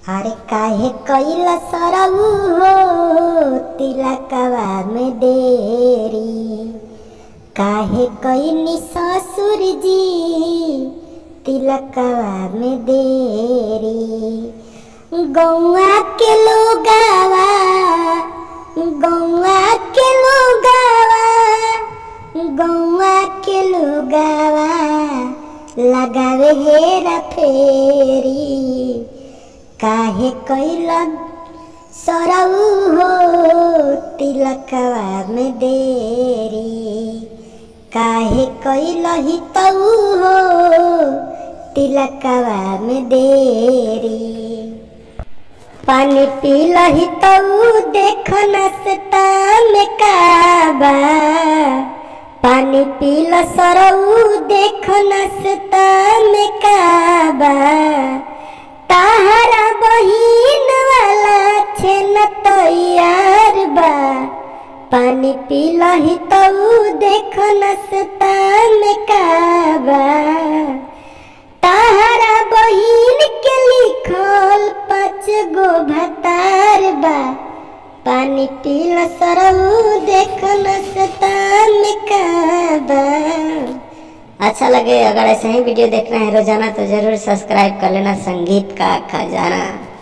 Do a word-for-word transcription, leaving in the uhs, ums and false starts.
अरे काहे कइला सरऊ हो तिलकवा में देरी, काहे कइनी ससुर जी तिलकवा में देरी। गौआ के लोगावा गौआ के लोगावा गौआ के लोगावा लगावे हेरा फेरी, काहे कइला सरऊ हो तिलकवा में देरी, काहे कइला हितऊ हो तिलकवा में देरी। पानी पीला हितऊ देख नसता में काबा, पानी पीला सरऊ देख नसता में काबा। ताहरा बहिन वाला छेन तैयार बा, पानी पीला हितऊ देख नसता में काबा। ताहरा बहिन के लिखल पाँच गो भतार बा, पानी पीला सरऊ देख नसता में काबा। अच्छा लगे अगर ऐसे ही वीडियो देखना है रोजाना तो जरूर सब्सक्राइब कर लेना संगीत का खजाना।